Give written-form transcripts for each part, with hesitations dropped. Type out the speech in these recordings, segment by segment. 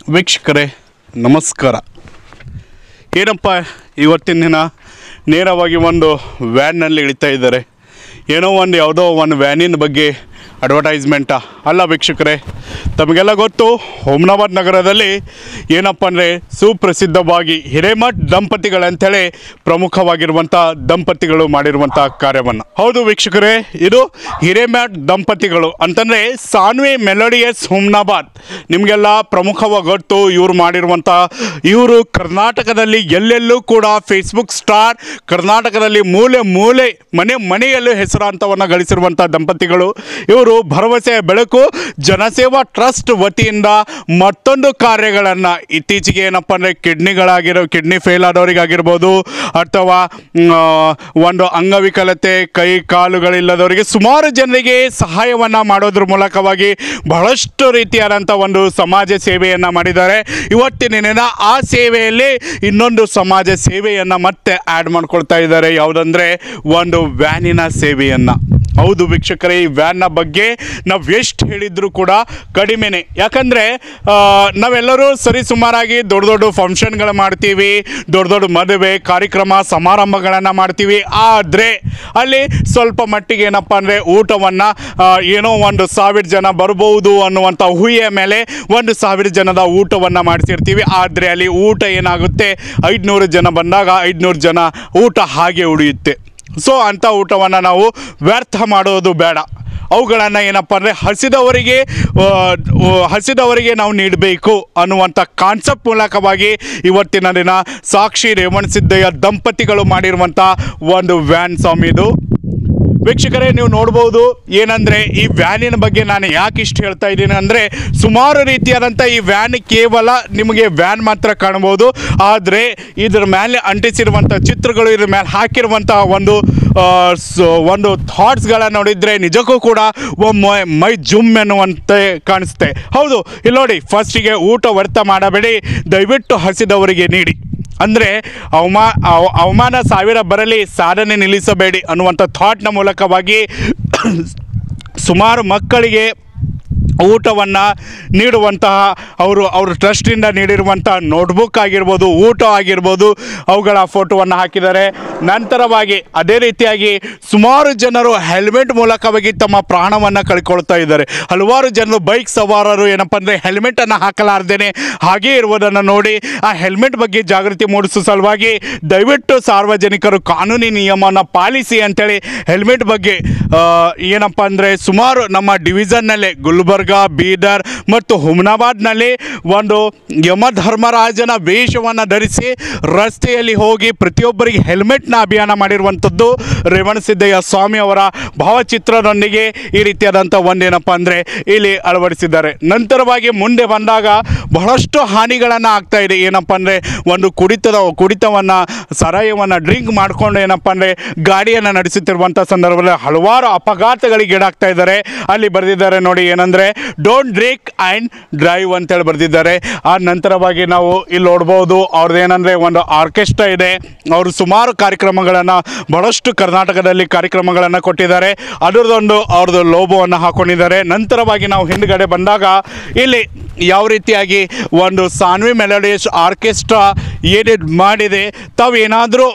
ವೀಕ್ಷಕರೇ ನಮಸ್ಕಾರ. ಏನಪ್ಪ ಇವತ್ತಿನ ದಿನ ನೇರವಾಗಿ ಒಂದು ವ್ಯಾನ್ನಲ್ಲಿ ಇಳಿತಾ ಇದ್ದಾರೆ. ಏನೋ ಯಾವುದೋ ಒಂದು ವ್ಯಾನಿನ ಬಗ್ಗೆ ಅಡ್ವರ್ಟೈಸ್ಮೆಂಟಾ ಅಲ್ಲ ವೀಕ್ಷಕರೇ. ತಮಗೆಲ್ಲ ಗೊತ್ತು, ಹುಮ್ನಾಬಾದ್ ನಗರದಲ್ಲಿ ಏನಪ್ಪ ಅಂದರೆ ಸುಪ್ರಸಿದ್ಧವಾಗಿ ಹಿರೇಮಠ್ ದಂಪತಿಗಳಂತೇಳಿ ಪ್ರಮುಖವಾಗಿರುವಂಥ ದಂಪತಿಗಳು ಮಾಡಿರುವಂಥ ಕಾರ್ಯವನ್ನು. ಹೌದು ವೀಕ್ಷಕರೇ, ಇದು ಹಿರೇಮಠ್ ದಂಪತಿಗಳು ಅಂತಂದರೆ ಸಾನ್ವಿ ಮೆಲೋಡಿಯಸ್ ಹುಮ್ನಾಬಾದ್. ನಿಮಗೆಲ್ಲ ಪ್ರಮುಖವಾಗಿ ಗೊತ್ತು ಇವರು ಮಾಡಿರುವಂಥ. ಇವರು ಕರ್ನಾಟಕದಲ್ಲಿ ಎಲ್ಲೆಲ್ಲೂ ಕೂಡ ಫೇಸ್ಬುಕ್ ಸ್ಟಾರ್, ಕರ್ನಾಟಕದಲ್ಲಿ ಮೂಲೆ ಮೂಲೆ ಮನೆಯಲ್ಲೂ ಹೆಸರಾಂತವನ್ನು ಗಳಿಸಿರುವಂಥ ದಂಪತಿಗಳು. ಇವರು ಭರವಸೆಯ ಬೆಳಕು ಜನಸೇವಾ ಟ್ರಸ್ಟ್ ವತಿಯಿಂದ ಮತ್ತೊಂದು ಕಾರ್ಯಗಳನ್ನು ಇತ್ತೀಚೆಗೆ ಏನಪ್ಪ ಅಂದರೆ ಕಿಡ್ನಿ ಫೇಲ್ ಆದವರಿಗಾಗಿರ್ಬೋದು ಅಥವಾ ಒಂದು ಅಂಗವಿಕಲತೆ ಕೈ ಕಾಲುಗಳಿಲ್ಲದವರಿಗೆ ಸುಮಾರು ಜನರಿಗೆ ಸಹಾಯವನ್ನು ಮಾಡೋದ್ರ ಮೂಲಕವಾಗಿ ಬಹಳಷ್ಟು ರೀತಿಯಾದಂಥ ಒಂದು ಸಮಾಜ ಸೇವೆಯನ್ನು ಮಾಡಿದ್ದಾರೆ. ಇವತ್ತಿನ ದಿನ ಆ ಸೇವೆಯಲ್ಲಿ ಇನ್ನೊಂದು ಸಮಾಜ ಸೇವೆಯನ್ನು ಮತ್ತೆ ಆ್ಯಡ್ ಮಾಡ್ಕೊಳ್ತಾ ಇದ್ದಾರೆ. ಯಾವುದಂದರೆ ಒಂದು ವ್ಯಾನಿನ ಸೇವೆಯನ್ನು. ಹೌದು ವೀಕ್ಷಕರೇ, ಈ ವ್ಯಾನ್ನ ಬಗ್ಗೆ ನಾವು ಎಷ್ಟು ಹೇಳಿದರೂ ಕೂಡ ಕಡಿಮೆನೇ. ಯಾಕಂದರೆ ನಾವೆಲ್ಲರೂ ಸರಿಸುಮಾರಾಗಿ ದೊಡ್ಡ ಫಂಕ್ಷನ್ಗಳು ಮಾಡ್ತೀವಿ, ದೊಡ್ಡ ಮದುವೆ ಕಾರ್ಯಕ್ರಮ ಸಮಾರಂಭಗಳನ್ನು ಮಾಡ್ತೀವಿ. ಆದರೆ ಅಲ್ಲಿ ಸ್ವಲ್ಪ ಮಟ್ಟಿಗೆ ಏನಪ್ಪ ಅಂದರೆ ಊಟವನ್ನು ಏನೋ 1,000 ಜನ ಬರ್ಬೋದು ಅನ್ನುವಂಥ ಊಹೆಯ ಮೇಲೆ 1,000 ಜನದ ಊಟವನ್ನು ಮಾಡಿಸಿರ್ತೀವಿ. ಆದರೆ ಅಲ್ಲಿ ಊಟ ಏನಾಗುತ್ತೆ, 500 ಜನ ಬಂದಾಗ 500 ಜನ ಊಟ ಹಾಗೆ ಉಳಿಯುತ್ತೆ. ಸೊ ಅಂಥ ಊಟವನ್ನು ನಾವು ವ್ಯರ್ಥ ಮಾಡೋದು ಬೇಡ. ಅವುಗಳನ್ನು ಏನಪ್ಪ ಅಂದರೆ ಹಸಿದವರಿಗೆ ನಾವು ನೀಡಬೇಕು ಅನ್ನುವಂಥ ಕಾನ್ಸೆಪ್ಟ್ ಮೂಲಕವಾಗಿ ಇವತ್ತಿನ ದಿನ ಸಾಕ್ಷಿ ರೇವಣಸಿದ್ದಯ್ಯ ದಂಪತಿಗಳು ಮಾಡಿರುವಂಥ ಒಂದು ವ್ಯಾನ್ ಸ್ವಾಮಿದು. ವೀಕ್ಷಕರೇ, ನೀವು ನೋಡ್ಬೋದು ಏನಂದರೆ ಈ ವ್ಯಾನಿನ ಬಗ್ಗೆ ನಾನು ಯಾಕೆ ಇಷ್ಟು ಹೇಳ್ತಾ ಇದ್ದೀನಿ ಅಂದರೆ, ಸುಮಾರು ರೀತಿಯಾದಂಥ ಈ ವ್ಯಾನ್ ಕೇವಲ ನಿಮಗೆ ವ್ಯಾನ್ ಮಾತ್ರ ಕಾಣ್ಬೋದು. ಆದರೆ ಇದ್ರ ಮೇಲೆ ಅಂಟಿಸಿರುವಂಥ ಚಿತ್ರಗಳು, ಇದ್ರ ಮೇಲೆ ಹಾಕಿರುವಂಥ ಒಂದು ಥಾಟ್ಸ್ಗಳನ್ನು ನೋಡಿದರೆ ನಿಜಕ್ಕೂ ಕೂಡ ಮೈ ಜುಮ್ ಎನ್ನುವಂತೆ ಕಾಣಿಸುತ್ತೆ. ಹೌದು, ಇಲ್ಲಿ ನೋಡಿ, ಫಸ್ಟಿಗೆ ಊಟ ವ್ಯರ್ಥ ಮಾಡಬೇಡಿ, ದಯವಿಟ್ಟು ಹಸಿದವರಿಗೆ ನೀಡಿ. ಅಂದರೆ ಅವಮಾನ 1000 ಬರಲಿ, ಸಾಧನೆ ನಿಲ್ಲಿಸಬೇಡಿ ಅನ್ನುವಂಥ ಥಾಟ್ನ ಮೂಲಕವಾಗಿ ಸುಮಾರು ಮಕ್ಕಳಿಗೆ ಊಟವನ್ನು ನೀಡುವಂತಹ ಅವರು ಟ್ರಸ್ಟಿಂದ ನೀಡಿರುವಂಥ ನೋಟ್ಬುಕ್ ಆಗಿರ್ಬೋದು, ಊಟ ಆಗಿರ್ಬೋದು, ಅವುಗಳ ಫೋಟೋವನ್ನು ಹಾಕಿದ್ದಾರೆ. ನಂತರವಾಗಿ ಅದೇ ರೀತಿಯಾಗಿ ಸುಮಾರು ಜನರು ಹೆಲ್ಮೆಟ್ ಮೂಲಕವಾಗಿ ತಮ್ಮ ಪ್ರಾಣವನ್ನು ಕಳ್ಕೊಳ್ತಾ ಇದ್ದಾರೆ. ಹಲವಾರು ಜನರು ಬೈಕ್ ಸವಾರರು ಏನಪ್ಪ ಅಂದರೆ ಹೆಲ್ಮೆಟನ್ನು ಹಾಕಲಾರ್ದೇನೆ ಹಾಗೇ ಇರುವುದನ್ನು ನೋಡಿ ಆ ಹೆಲ್ಮೆಟ್ ಬಗ್ಗೆ ಜಾಗೃತಿ ಮೂಡಿಸುವ ಸಲುವಾಗಿ ದಯವಿಟ್ಟು ಸಾರ್ವಜನಿಕರು ಕಾನೂನಿ ನಿಯಮವನ್ನು ಪಾಲಿಸಿ ಅಂಥೇಳಿ ಹೆಲ್ಮೆಟ್ ಬಗ್ಗೆ ಏನಪ್ಪ ಅಂದರೆ ಸುಮಾರು ನಮ್ಮ ಡಿವಿಷನ್ನಲ್ಲೇ ಗುಲ್ಬರ್ಗ, ಬೀದರ್ ಮತ್ತು ಹುಮ್ನಾಬಾದ್ನಲ್ಲಿ ಒಂದು ಯಮಧರ್ಮರಾಜನ ವೇಷವನ್ನು ಧರಿಸಿ ರಸ್ತೆಯಲ್ಲಿ ಹೋಗಿ ಪ್ರತಿಯೊಬ್ಬರಿಗೆ ಹೆಲ್ಮೆಟ್ನ ಅಭಿಯಾನ ಮಾಡಿರುವಂಥದ್ದು ರೇವಣಸಿದ್ದಯ್ಯ ಸ್ವಾಮಿ ಅವರ ಭಾವಚಿತ್ರದೊಂದಿಗೆ ಈ ರೀತಿಯಾದಂಥ ಒಂದೇನಪ್ಪ ಅಂದರೆ ಇಲ್ಲಿ ಅಳವಡಿಸಿದ್ದಾರೆ. ನಂತರವಾಗಿ ಮುಂದೆ ಬಂದಾಗ ಬಹಳಷ್ಟು ಹಾನಿಗಳನ್ನು ಆಗ್ತಾ ಇದೆ. ಏನಪ್ಪ ಅಂದರೆ ಒಂದು ಕುಡಿತವನ್ನು ಸಾರಾಯವನ್ನು ಡ್ರಿಂಕ್ ಮಾಡಿಕೊಂಡು ಏನಪ್ಪ ಅಂದರೆ ಗಾಡಿಯನ್ನು ನಡೆಸುತ್ತಿರುವಂಥ ಸಂದರ್ಭದಲ್ಲಿ ಹಲವಾರು ಅಪಘಾತಗಳಿಗೆ ಈಡಾಗ್ತಾ ಇದ್ದಾರೆ. ಅಲ್ಲಿ ಬರೆದಿದ್ದಾರೆ ನೋಡಿ, ಏನಂದರೆ ಡೋಂಟ್ ಡ್ರಿಂಕ್ ಆ್ಯಂಡ್ ಡ್ರೈವ್ ಅಂತೇಳಿ ಬರೆದಿದ್ದಾರೆ. ಆ ನಂತರವಾಗಿ ನಾವು ಇಲ್ಲಿ ನೋಡ್ಬೋದು, ಅವ್ರದ್ದು ಏನಂದರೆ ಒಂದು ಆರ್ಕೆಸ್ಟ್ರಾ ಇದೆ. ಅವರು ಸುಮಾರು ಕಾರ್ಯಕ್ರಮಗಳನ್ನು ಬಹಳಷ್ಟು ಕರ್ನಾಟಕದಲ್ಲಿ ಕಾರ್ಯಕ್ರಮಗಳನ್ನು ಕೊಟ್ಟಿದ್ದಾರೆ. ಅವ್ರದ್ದು ಲೋಗೋವನ್ನು ಹಾಕ್ಕೊಂಡಿದ್ದಾರೆ. ನಂತರವಾಗಿ ನಾವು ಹಿಂದುಗಡೆ ಬಂದಾಗ ಇಲ್ಲಿ ಯಾವ ರೀತಿಯಾಗಿ ಒಂದು ಸಾನ್ವಿ ಮೆಲೋಡಿಯಸ್ ಆರ್ಕೆಸ್ಟ್ರಾ ಏನೇನು ಮಾಡಿದೆ, ತಾವೇನಾದರೂ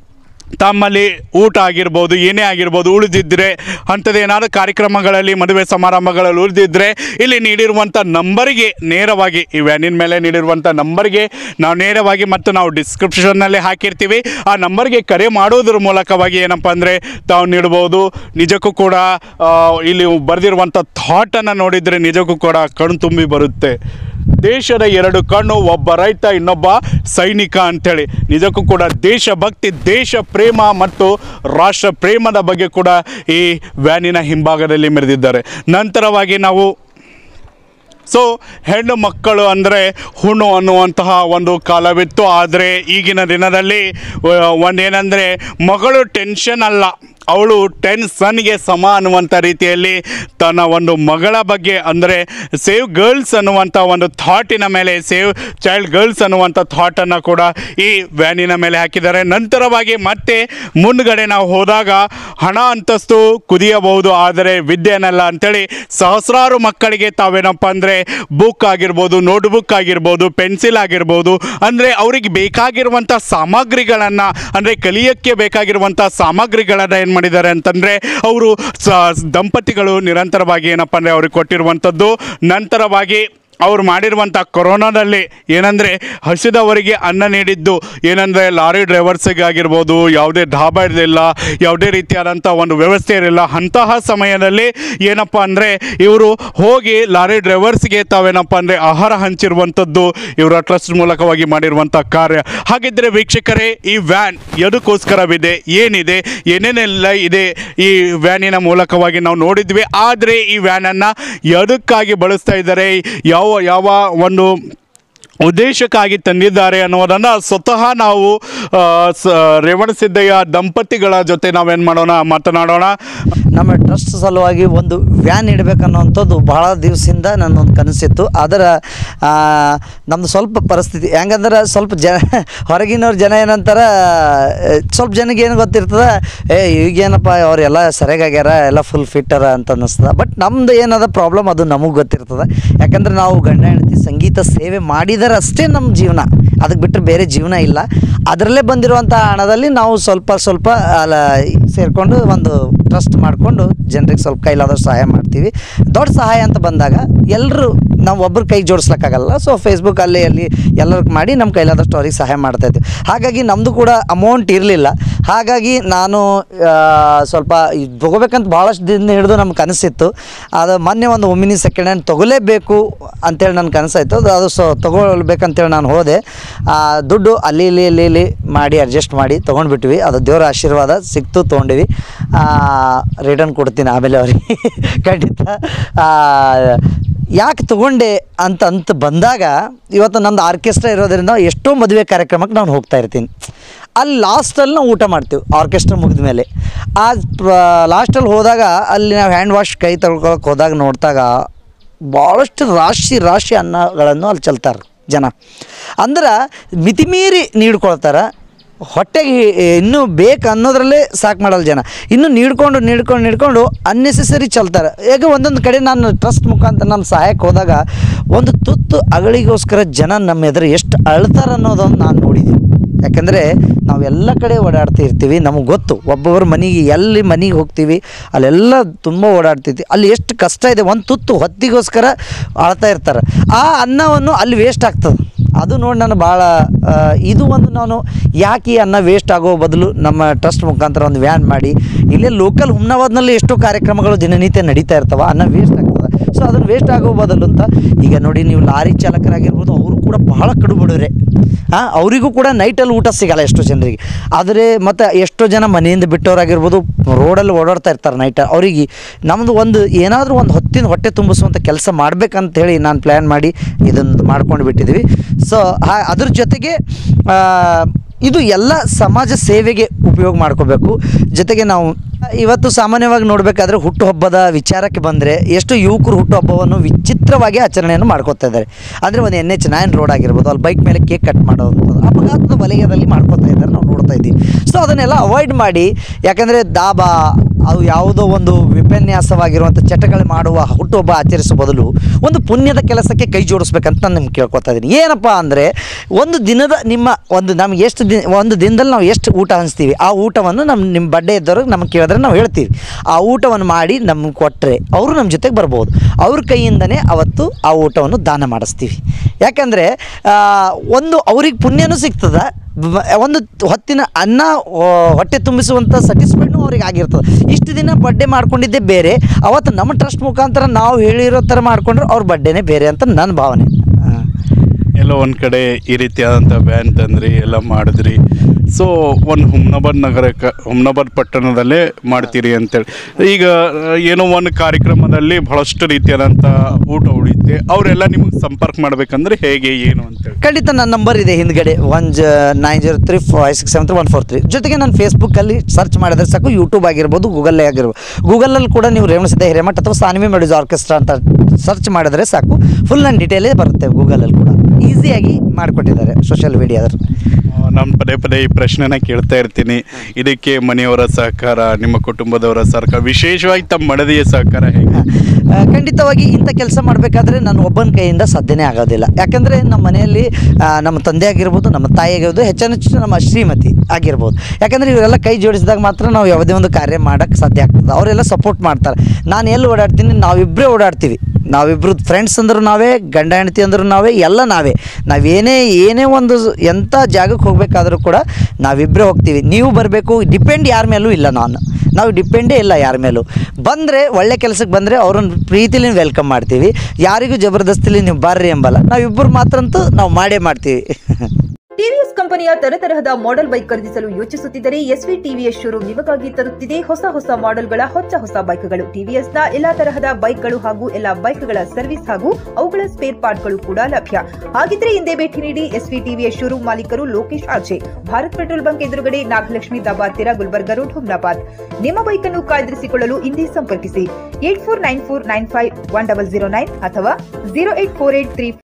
ತಮ್ಮಲ್ಲಿ ಊಟ ಆಗಿರ್ಬೋದು, ಏನೇ ಆಗಿರ್ಬೋದು ಉಳಿದಿದ್ದರೆ, ಅಂಥದ್ದೇನಾದರೂ ಕಾರ್ಯಕ್ರಮಗಳಲ್ಲಿ ಮದುವೆ ಸಮಾರಂಭಗಳಲ್ಲಿ ಉಳಿದಿದ್ದರೆ ಇಲ್ಲಿ ನೀಡಿರುವಂಥ ನಂಬರಿಗೆ ನೇರವಾಗಿ, ಈ ವ್ಯಾನಿನ ಮೇಲೆ ನೀಡಿರುವಂಥ ನಂಬರ್ಗೆ ನಾವು ನೇರವಾಗಿ ಮತ್ತು ನಾವು ಡಿಸ್ಕ್ರಿಪ್ಷನ್ನಲ್ಲಿ ಹಾಕಿರ್ತೀವಿ, ಆ ನಂಬರ್ಗೆ ಕರೆ ಮಾಡೋದ್ರ ಮೂಲಕವಾಗಿ ಏನಪ್ಪ ಅಂದರೆ ತಾವು ನೀಡ್ಬೋದು. ನಿಜಕ್ಕೂ ಕೂಡ ಇಲ್ಲಿ ಬರೆದಿರುವಂಥ ಥಾಟನ್ನು ನೋಡಿದರೆ ನಿಜಕ್ಕೂ ಕೂಡ ಕಣ್ಣು ತುಂಬಿ ಬರುತ್ತೆ. ದೇಶದ 2 ಕಣ್ಣು, ಒಬ್ಬ ರೈತ, ಇನ್ನೊಬ್ಬ ಸೈನಿಕ ಅಂಥೇಳಿ. ನಿಜಕ್ಕೂ ಕೂಡ ದೇಶಭಕ್ತಿ, ದೇಶ ಪ್ರೇಮ ಮತ್ತು ರಾಷ್ಟ್ರ ಪ್ರೇಮದ ಬಗ್ಗೆ ಕೂಡ ಈ ವ್ಯಾನಿನ ಹಿಂಭಾಗದಲ್ಲಿ ಮೆರೆದಿದ್ದಾರೆ. ನಂತರವಾಗಿ ನಾವು ಹೆಣ್ಣು ಮಕ್ಕಳು ಅಂದರೆ ಹುಣ್ಣು ಅನ್ನುವಂತಹ ಒಂದು ಕಾಲವಿತ್ತು. ಆದರೆ ಈಗಿನ ದಿನದಲ್ಲಿ ಒಂದೇನೆಂದರೆ ಮಗಳು ಟೆನ್ಷನ್ ಅಲ್ಲ, ಅವಳು 10 ಸನ್ಗೆ ಸಮ ಅನ್ನುವಂಥ ರೀತಿಯಲ್ಲಿ ತನ್ನ ಒಂದು ಮಗಳ ಬಗ್ಗೆ ಅಂದರೆ ಸೇವ್ ಗರ್ಲ್ಸ್ ಅನ್ನುವಂಥ ಒಂದು ಥಾಟಿನ ಮೇಲೆ ಸೇವ್ ಚೈಲ್ಡ್ ಗರ್ಲ್ಸ್ ಅನ್ನುವಂಥ ಥಾಟನ್ನು ಕೂಡ ಈ ವ್ಯಾನಿನ ಮೇಲೆ ಹಾಕಿದ್ದಾರೆ. ನಂತರವಾಗಿ ಮತ್ತೆ ಮುಂದ್ಗಡೆ ನಾವು ಹೋದಾಗ ಹಣ ಅಂತಸ್ತು ಕುದಿಯಬಹುದು, ಆದರೆ ವಿದ್ಯೆನಲ್ಲ ಅಂಥೇಳಿ ಸಹಸ್ರಾರು ಮಕ್ಕಳಿಗೆ ತಾವೇನಪ್ಪ ಅಂದರೆ ಬುಕ್ ಆಗಿರ್ಬೋದು, ನೋಟ್ಬುಕ್ ಆಗಿರ್ಬೋದು, ಪೆನ್ಸಿಲ್ ಆಗಿರ್ಬೋದು, ಅಂದರೆ ಅವರಿಗೆ ಬೇಕಾಗಿರುವಂಥ ಸಾಮಗ್ರಿಗಳನ್ನು ಅಂದರೆ ಕಲಿಯೋಕ್ಕೆ ಬೇಕಾಗಿರುವಂಥ ಸಾಮಗ್ರಿಗಳನ್ನು ಏನು ಮಾಡಿದ್ದಾರೆ ಅಂತಂದರೆ ಅವರು ದಂಪತಿಗಳು ನಿರಂತರವಾಗಿ ಏನಪ್ಪ ಅಂದರೆ ಅವ್ರಿಗೆ ಕೊಟ್ಟಿರುವಂಥದ್ದು. ನಂತರವಾಗಿ ಅವ್ರು ಮಾಡಿರುವಂಥ ಕೊರೋನಾದಲ್ಲಿ ಏನಂದರೆ ಹಸಿದವರಿಗೆ ಅನ್ನ ನೀಡಿದ್ದು ಏನಂದರೆ ಲಾರಿ ಡ್ರೈವರ್ಸಿಗಾಗಿರ್ಬೋದು, ಯಾವುದೇ ಢಾಬಾ ಇರಲಿಲ್ಲ, ಯಾವುದೇ ರೀತಿಯಾದಂಥ ಒಂದು ವ್ಯವಸ್ಥೆ ಇರಲಿಲ್ಲ. ಅಂತಹ ಸಮಯದಲ್ಲಿ ಏನಪ್ಪ ಅಂದರೆ ಇವರು ಹೋಗಿ ಲಾರಿ ಡ್ರೈವರ್ಸ್ಗೆ ತಾವೇನಪ್ಪ ಅಂದರೆ ಆಹಾರ ಹಂಚಿರುವಂಥದ್ದು ಇವರ ಟ್ರಸ್ಟ್ ಮೂಲಕವಾಗಿ ಮಾಡಿರುವಂಥ ಕಾರ್ಯ. ಹಾಗಿದ್ದರೆ ವೀಕ್ಷಕರೇ, ಈ ವ್ಯಾನ್ ಎದಕ್ಕೋಸ್ಕರವಿದೆ, ಏನಿದೆ, ಏನೇನೆಲ್ಲ ಇದೆ ಈ ವ್ಯಾನಿನ ಮೂಲಕವಾಗಿ ನಾವು ನೋಡಿದ್ವಿ. ಆದರೆ ಈ ವ್ಯಾನನ್ನು ಎದಕ್ಕಾಗಿ ಬಳಸ್ತಾ ಇದ್ದಾರೆ, ಯಾವ ಒಂದು ಉದ್ದೇಶಕ್ಕಾಗಿ ತಂದಿದ್ದಾರೆ ಅನ್ನೋದನ್ನು ಸ್ವತಃ ನಾವು ರೇವಣಸಿದ್ದಯ್ಯ ದಂಪತಿಗಳ ಜೊತೆ ನಾವೇನು ಮಾಡೋಣ, ಮಾತನಾಡೋಣ. ನಮ್ಮ ಟ್ರಸ್ಟ್ ಸಲುವಾಗಿ ಒಂದು ವ್ಯಾನ್ ಇಡಬೇಕನ್ನೋವಂಥದ್ದು ಭಾಳ ದಿವಸದಿಂದ ನನ್ನೊಂದು ಕನಸಿತ್ತು. ಅದರ ನಮ್ಮದು ಸ್ವಲ್ಪ ಪರಿಸ್ಥಿತಿ ಹೆಂಗಂದ್ರೆ ಸ್ವಲ್ಪ ಹೊರಗಿನವ್ರ ಜನ ಏನಂತಾರೆ, ಸ್ವಲ್ಪ ಜನಕ್ಕೆ ಏನು ಗೊತ್ತಿರ್ತದೆ, ಈಗೇನಪ್ಪ ಅವರೆಲ್ಲ ಸರಿಯಾಗ್ಯಾರ, ಎಲ್ಲ ಫುಲ್ ಫಿಟ್ಟರ ಅಂತ ಅನ್ನಿಸ್ತದೆ. ಬಟ್ ನಮ್ಮದು ಏನದ ಪ್ರಾಬ್ಲಮ್ ಅದು ನಮಗೆ ಗೊತ್ತಿರ್ತದೆ. ಯಾಕಂದ್ರೆ ನಾವು ಗಂಡ ಹೆಂಡತಿ ಸಂಗೀತ ಸೇವೆ ಮಾಡಿದರೆ ಅಷ್ಟೇ ನಮ್ಮ ಜೀವನ, ಅದಕ್ಕೆ ಬಿಟ್ಟರೆ ಬೇರೆ ಜೀವನ ಇಲ್ಲ. ಅದರಲ್ಲೇ ಬಂದಿರುವಂಥ ಹಣದಲ್ಲಿ ನಾವು ಸ್ವಲ್ಪ ಸೇರಿಕೊಂಡು ಒಂದು ಟ್ರಸ್ಟ್ ಮಾಡಿಕೊಂಡು ಜನರಿಗೆ ಸ್ವಲ್ಪ ಕೈಲಾದಷ್ಟು ಸಹಾಯ ಮಾಡ್ತೀವಿ. ದೊಡ್ಡ ಸಹಾಯ ಅಂತ ಬಂದಾಗ ಎಲ್ಲರೂ ನಾವು ಒಬ್ಬರು ಕೈ ಜೋಡಿಸ್ಲಿಕ್ಕಾಗಲ್ಲ. ಸೊ ಫೇಸ್ಬುಕ್ಕಲ್ಲಿ ಎಲ್ಲರಿಗೆ ಮಾಡಿ ನಮ್ಮ ಕೈಲಾದಷ್ಟು ಅವ್ರಿಗೆ ಸಹಾಯ ಮಾಡ್ತಾಯಿದ್ವಿ. ಹಾಗಾಗಿ ನಮ್ಮದು ಕೂಡ ಅಮೌಂಟ್ ಇರಲಿಲ್ಲ. ಹಾಗಾಗಿ ನಾನು ಸ್ವಲ್ಪ ತೊಗೋಬೇಕಂತ ಭಾಳಷ್ಟು ದಿನ ಹಿಡಿದು ನಮ್ಗೆ ಕನಸಿತ್ತು. ಅದು ಮೊನ್ನೆ ಒಂದು ಒಮಿನಿ ಸೆಕೆಂಡ್ ಹ್ಯಾಂಡ್ ತೊಗೊಲೇಬೇಕು ಅಂತೇಳಿ ನನ್ನ ಕನಸಾಯಿತು. ಅದು ತೊಗೊಳ್ಬೇಕಂತೇಳಿ ನಾನು ಹೋದೆ. ದುಡ್ಡು ಅಲ್ಲಿ ಮಾಡಿ ಅಡ್ಜಸ್ಟ್ ಮಾಡಿ ತೊಗೊಂಡ್ಬಿಟ್ವಿ. ಅದು ದೇವರ ಆಶೀರ್ವಾದ ಸಿಕ್ತು, ತೊಗೊಂಡಿವಿ. ರಿಟರ್ನ್ ಕೊಡ್ತೀನಿ ಆಮೇಲೆ ಅವ್ರಿಗೆ ಖಂಡಿತ. ಯಾಕೆ ತೊಗೊಂಡೆ ಅಂತ ಬಂದಾಗ, ಇವತ್ತು ನಂದು ಆರ್ಕೆಸ್ಟ್ರಾ ಇರೋದರಿಂದ ಎಷ್ಟೋ ಮದುವೆ ಕಾರ್ಯಕ್ರಮಕ್ಕೆ ನಾನು ಹೋಗ್ತಾ ಇರ್ತೀನಿ. ಅಲ್ಲಿ ಲಾಸ್ಟಲ್ಲಿ ನಾವು ಊಟ ಮಾಡ್ತೀವಿ ಆರ್ಕೆಸ್ಟ್ರಾ ಮುಗಿದ ಮೇಲೆ. ಆ ಲಾಸ್ಟಲ್ಲಿ ಹೋದಾಗ ಅಲ್ಲಿ ನಾವು ಹ್ಯಾಂಡ್ ವಾಶ್ ಕೈ ತೊಳ್ಕೊಳಕ್ಕೆ ಹೋದಾಗ ನೋಡಿದಾಗ ಭಾಳಷ್ಟು ರಾಶಿ ಅನ್ನಗಳನ್ನು ಅಲ್ಲಿ ಚೆಲ್ತಾರೆ ಜನ. ಅಂದ್ರೆ ಮಿತಿಮೀರಿ ನೀಡ್ಕೊಳ್ತಾರೆ. ಹೊಟ್ಟೆಗೆ ಇನ್ನೂ ಬೇಕು ಅನ್ನೋದ್ರಲ್ಲೇ ಸಾಕು ಮಾಡಲ್ಲ ಜನ. ಇನ್ನೂ ನೀಡ್ಕೊಂಡು ಅನ್ನೆಸೆಸರಿ ಚಲ್ತಾರೆ. ಈಗ ಒಂದೊಂದು ಕಡೆ ನಾನು ಟ್ರಸ್ಟ್ ಮುಖಾಂತರ ನಮ್ಮ ಸಹಾಯಕ್ಕೆ ಹೋದಾಗ ಒಂದು ತುತ್ತು ಅಗಳಿಗೋಸ್ಕರ ಜನ ನಮ್ಮ ಎದುರು ಎಷ್ಟು ಅಳ್ತಾರೆ ಅನ್ನೋದೊಂದು ನಾನು ನೋಡಿದ್ದೀನಿ. ಯಾಕಂದರೆ ನಾವೆಲ್ಲ ಕಡೆ ಓಡಾಡ್ತಿರ್ತೀವಿ, ನಮಗೆ ಗೊತ್ತು. ಒಬ್ಬೊಬ್ಬರು ಮನೆಗೆ ಹೋಗ್ತೀವಿ, ಅಲ್ಲೆಲ್ಲ ತುಂಬ ಓಡಾಡ್ತಿರ್ತೀವಿ. ಅಲ್ಲಿ ಎಷ್ಟು ಕಷ್ಟ ಇದೆ. ಒಂದು ತುತ್ತು ಹೊತ್ತಿಗೋಸ್ಕರ ಅಳ್ತಾ ಇರ್ತಾರೆ. ಆ ಅನ್ನವನ್ನು ಅಲ್ಲಿ ವೇಸ್ಟ್ ಆಗ್ತದೆ. ಅದು ನೋಡಿ ನಾನು ಭಾಳ ಇದು ಒಂದು ನಾನು ಯಾಕೆ ಈ ಅನ್ನ ವೇಸ್ಟ್ ಆಗೋ ಬದಲು ನಮ್ಮ ಟ್ರಸ್ಟ್ ಮುಖಾಂತರ ಒಂದು ವ್ಯಾನ್ ಮಾಡಿ ಇಲ್ಲೇ ಲೋಕಲ್ ಹುಮ್ನಾಬಾದ್ನಲ್ಲಿ ಎಷ್ಟೋ ಕಾರ್ಯಕ್ರಮಗಳು ದಿನನಿತ್ಯ ನಡೀತಾ ಇರ್ತವೆ. ಅನ್ನ ವೇಸ್ಟ್ ಆಗ್ತದೆ. ಸೊ ಅದನ್ನು ವೇಸ್ಟ್ ಆಗೋ ಬದಲು ಅಂತ ಈಗ ನೋಡಿ, ನೀವು ಲಾರಿ ಚಾಲಕರಾಗಿರ್ಬೋದು, ಅವರು ಕೂಡ ಬಹಳ ಕಡು ಬಡವರೇ. ಅವರಿಗೂ ಕೂಡ ನೈಟಲ್ಲಿ ಊಟ ಸಿಗಲ್ಲ ಎಷ್ಟೋ ಜನರಿಗೆ. ಆದರೆ ಮತ್ತು ಎಷ್ಟೋ ಜನ ಮನೆಯಿಂದ ಬಿಟ್ಟವರಾಗಿರ್ಬೋದು, ರೋಡಲ್ಲಿ ಓಡಾಡ್ತಾ ಇರ್ತಾರೆ ನೈಟ್. ಅವರಿಗೆ ನಮ್ಮದು ಏನಾದರೂ ಒಂದು ಹೊಟ್ಟೆ ತುಂಬಿಸುವಂಥ ಕೆಲಸ ಮಾಡಬೇಕಂತೇಳಿ ನಾನು ಪ್ಲ್ಯಾನ್ ಮಾಡಿ ಇದನ್ನು ಮಾಡ್ಕೊಂಡು ಬಿಟ್ಟಿದ್ವಿ. ಸೊ ಅದ್ರ ಜೊತೆಗೆ ಇದು ಎಲ್ಲ ಸಮಾಜ ಸೇವೆಗೆ ಉಪಯೋಗ ಮಾಡ್ಕೋಬೇಕು. ಜೊತೆಗೆ ನಾವು ಇವತ್ತು ಸಾಮಾನ್ಯವಾಗಿ ನೋಡಬೇಕಾದ್ರೆ ಹುಟ್ಟುಹಬ್ಬದ ವಿಚಾರಕ್ಕೆ ಬಂದರೆ ಎಷ್ಟು ಯುವಕರು ಹುಟ್ಟುಹಬ್ಬವನ್ನು ವಿಚಿತ್ರವಾಗಿ ಆಚರಣೆಯನ್ನು ಮಾಡ್ಕೋತಾ ಇದ್ದಾರೆ. ಅಂದರೆ ಒಂದು NH9 ರೋಡ್ ಆಗಿರ್ಬೋದು, ಅಲ್ಲಿ ಬೈಕ್ ಮೇಲೆ ಕೇಕ್ ಕಟ್ ಮಾಡೋದು ಅಪಘಾತದ ವಲಯದಲ್ಲಿ ಮಾಡ್ಕೋತಾ ಇದ್ದಾರೆ, ನಾವು ನೋಡ್ತಾ ಇದ್ದೀವಿ. ಸೊ ಅದನ್ನೆಲ್ಲ ಅವಾಯ್ಡ್ ಮಾಡಿ, ಯಾಕಂದರೆ ದಾಬಾ ಅದು ಯಾವುದೋ ಒಂದು ವಿಪನ್ಯಾಸವಾಗಿರುವಂಥ ಚಟಗಳು ಮಾಡುವ ಹುಟ್ಟುಹಬ್ಬ ಆಚರಿಸುವ ಬದಲು ಒಂದು ಪುಣ್ಯದ ಕೆಲಸಕ್ಕೆ ಕೈ ಜೋಡಿಸ್ಬೇಕಂತ ನಾನು ನಿಮ್ಗೆ ಕೇಳ್ಕೊತಾ ಇದ್ದೀನಿ. ಏನಪ್ಪ ಅಂದರೆ ಒಂದು ದಿನದ ನಮ್ಗೆ ಒಂದು ದಿನದಲ್ಲಿ ನಾವು ಎಷ್ಟು ಊಟ ಹಂಚ್ತೀವಿ, ಆ ಊಟವನ್ನು ನಿಮ್ಮ ಬಡ್ಡೆ ಇದ್ದವ್ರಿಗೆ ನಮ್ಗೆ ಕೇಳಿದ್ರೆ ನಾವು ಹೇಳ್ತೀವಿ. ಆ ಊಟವನ್ನು ಮಾಡಿ ನಮ್ಗೆ ಕೊಟ್ಟರೆ ಅವರು ನಮ್ಮ ಜೊತೆಗೆ ಬರ್ಬೋದು. ಅವ್ರ ಕೈಯಿಂದನೇ ಅವತ್ತು ಆ ಊಟವನ್ನು ದಾನ ಮಾಡಿಸ್ತೀವಿ. ಯಾಕಂದರೆ ಅವ್ರಿಗೆ ಪುಣ್ಯನೂ ಸಿಗ್ತದೆ, ಒಂದು ಹೊತ್ತಿನ ಅನ್ನ ಹೊಟ್ಟೆ ತುಂಬಿಸುವಂಥ ಸ್ಯಾಟಿಸ್ಫೈಡ್ನು ಅವ್ರಿಗೆ ಆಗಿರ್ತದೆ. ಇಷ್ಟು ದಿನ ಬರ್ಡೇ ಮಾಡ್ಕೊಂಡಿದ್ದೇ ಬೇರೆ, ಅವತ್ತು ನಮ್ಮ ಟ್ರಸ್ಟ್ ಮುಖಾಂತರ ನಾವು ಹೇಳಿರೋ ಥರ ಮಾಡಿಕೊಂಡ್ರೆ ಅವ್ರ ಬರ್ಡೇನೇ ಬೇರೆ ಅಂತ ನನ್ನ ಭಾವನೆ. ಎಲ್ಲೋ ಒಂದು ಕಡೆ ಈ ರೀತಿಯಾದಂಥ ವ್ಯಾನ್ ತಂದ್ರಿ ಎಲ್ಲ ಮಾಡಿದ್ರಿ. ಸೊ ಒಂದು ಹುಮ್ನಾಬಾದ್ ಪಟ್ಟಣದಲ್ಲೇ ಮಾಡ್ತೀರಿ ಅಂತೇಳಿ. ಈಗ ಏನೋ ಒಂದು ಕಾರ್ಯಕ್ರಮದಲ್ಲಿ ಬಹಳಷ್ಟು ರೀತಿಯಾದಂಥ ಊಟ ಉಳಿಯುತ್ತೆ, ಅವರೆಲ್ಲ ನಿಮಗೆ ಸಂಪರ್ಕ ಮಾಡ್ಬೇಕಂದ್ರೆ ಹೇಗೆ ಏನು ಅಂತೇಳಿ? ಖಂಡಿತ ನನ್ನ ನಂಬರ್ ಇದೆ ಹಿಂದ್ಗಡೆ 19035673 ಜೊತೆಗೆ ನಾನು ಫೇಸ್ಬುಕ್ಕಲ್ಲಿ ಸರ್ಚ್ ಮಾಡಿದ್ರೆ ಸಾಕು, ಯೂಟ್ಯೂಬ್ ಆಗಿರ್ಬೋದು, ಗೂಗಲ್ಲೇ ಆಗಿರ್ಬೋದು. ಗೂಗಲಲ್ಲಿ ಕೂಡ ನೀವು ರೇವಣಸಿದ್ದ ಹಿರೇಮಠ ಅಥವಾ ಸಾನ್ವಿ ಮೆಲೋಡಿಸ್ ಆರ್ಕೆಸ್ಟ್ರಾ ಅಂತ ಸರ್ಚ್ ಮಾಡಿದ್ರೆ ಸಾಕು, ಫುಲ್ ನನ್ನ ಡೀಟೇಲೇ ಬರುತ್ತೆ. ಗೂಗಲಲ್ಲಿ ಕೂಡ ಈಸಿಯಾಗಿ ಮಾಡಿಕೊಟ್ಟಿದ್ದಾರೆ ಸೋಷಿಯಲ್ ಮೀಡಿಯಾದಲ್ಲಿ. ನಾನು ಪದೇ ಪದೇ ಈ ಪ್ರಶ್ನೆನ ಕೇಳ್ತಾ ಇರ್ತೀನಿ. ಇದಕ್ಕೆ ಮನೆಯವರ ಸಹಕಾರ, ನಿಮ್ಮ ಕುಟುಂಬದವರ ಸಹಕಾರ, ವಿಶೇಷವಾಗಿ ತಮ್ಮ ಮಡದಿಯ ಸಹಕಾರ ಹೇಗೆ? ಖಂಡಿತವಾಗಿ ಇಂಥ ಕೆಲಸ ಮಾಡಬೇಕಾದ್ರೆ ನಾನು ಒಬ್ಬನ ಕೈಯಿಂದ ಸಾಧ್ಯನೇ ಆಗೋದಿಲ್ಲ. ಯಾಕಂದರೆ ನಮ್ಮ ಮನೆಯಲ್ಲಿ ನಮ್ಮ ತಂದೆ ಆಗಿರ್ಬೋದು, ನಮ್ಮ ತಾಯಿ ಆಗಿರ್ಬೋದು, ಹೆಚ್ಚು ನಮ್ಮ ಶ್ರೀಮತಿ ಆಗಿರ್ಬೋದು. ಯಾಕಂದರೆ ಇವರೆಲ್ಲ ಕೈ ಜೋಡಿಸಿದಾಗ ಮಾತ್ರ ನಾವು ಯಾವುದೇ ಒಂದು ಕಾರ್ಯ ಮಾಡೋಕ್ಕೆ ಸಾಧ್ಯ ಆಗ್ತದೆ. ಅವರೆಲ್ಲ ಸಪೋರ್ಟ್ ಮಾಡ್ತಾರೆ. ನಾನು ಎಲ್ಲಿ ಓಡಾಡ್ತೀನಿ, ನಾವಿಬ್ಬರೇ ಓಡಾಡ್ತೀವಿ. ನಾವಿಬ್ಬರು ಫ್ರೆಂಡ್ಸ್ ಅಂದರೂ ನಾವೇ, ಗಂಡ ಹೆಂಡತಿ ಅಂದರೂ ನಾವೇ, ಎಲ್ಲ ಏನೇ ಒಂದು ಎಂಥ ಜಾಗಕ್ಕೆ ಹೋಗಬೇಕಾದ್ರೂ ಕೂಡ ನಾವಿಬ್ಬರೇ ಹೋಗ್ತೀವಿ. ನೀವು ಬರಬೇಕು, ಡಿಪೆಂಡ್ ಯಾರ ಮೇಲೂ ಇಲ್ಲ. ನಾವು ಡಿಪೆಂಡೇ ಇಲ್ಲ ಯಾರ ಮೇಲೂ. ಬಂದರೆ ಒಳ್ಳೆ ಕೆಲಸಕ್ಕೆ ಬಂದರೆ ಅವ್ರನ್ನ ಪ್ರೀತಿಲಿ ವೆಲ್ಕಮ್ ಮಾಡ್ತೀವಿ. ಯಾರಿಗೂ ಜಬರ್ದಸ್ತಿಲಿ ನೀವು ಬರ್ರಿ ಎಂಬಲ್ಲ. ನಾವಿಬ್ಬರು ಮಾತ್ರ ಅಂತೂ ನಾವು ಮಾಡೇ ಮಾಡ್ತೀವಿ. ಟಿವಿಎಸ್ ಕಂಪನಿಯ ತರತರಹದ ಮಾಡೆಲ್ ಬೈಕ್ ಖರೀದಿಸಲು ಯೋಚಿಸುತ್ತಿದ್ದರೆ ಎಸ್ವಿ ಟಿವಿಎಸ್ ಶೋರೂಮ್ ನಿಮಗಾಗಿ ತರುತ್ತಿದೆ ಹೊಸ ಮಾಡೆಲ್ಗಳ ಹೊಸ ಬೈಕ್ಗಳು. ಟಿವಿಎಸ್ನ ಎಲ್ಲಾ ತರಹದ ಬೈಕ್ಗಳು ಹಾಗೂ ಎಲ್ಲಾ ಬೈಕ್ಗಳ ಸರ್ವಿಸ್ ಹಾಗೂ ಅವುಗಳ ಸ್ಪೇರ್ ಪಾರ್ಟ್ಗಳು ಕೂಡ ಲಭ್ಯ. ಹಾಗಿದ್ರೆ ಹಿಂದೆ ಭೇಟಿ ನೀಡಿ. ಎಸ್ವಿ ಟಿವಿಎಸ್ ಶೋರೂಮ್ ಮಾಲೀಕರು Lokesh RJ, Bharat petrol bunk ಎದುರುಗಡೆ, ನಾಗಲಕ್ಷ್ಮಿ ದಾಬಾ ಹತ್ತಿರ, ಗುಲ್ಬರ್ಗಾ ರೋಡ್, ಹುಮ್ನಾಬಾದ್. ನಿಮ್ಮ ಬೈಕ್ ಅನ್ನು ಕಾಯ್ದಿರಿಸಿಕೊಳ್ಳಲು ಹಿಂದೆ ಸಂಪರ್ಕಿಸಿ 8494951009 ಅಥವಾ 08483